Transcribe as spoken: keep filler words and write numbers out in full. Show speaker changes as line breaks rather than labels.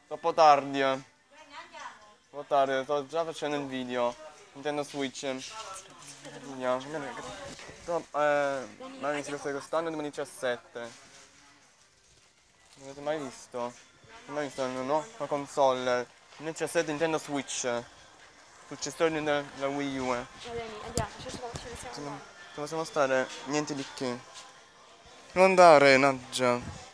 Troppo tardi, eh. Troppo tardi, sto già facendo il video. Nintendo Switch. Andiamo. No, eh, ma inizia quest'anno duemiladiciassette. Non avete mai visto? Non avete mai visto una nuova console? duemiladiciassette Nintendo Switch. Successore della Wii U. Eh.
Va bene, andiamo, ce ne siamo
Non
andati.
possiamo stare niente di che. Non andare, Naggia.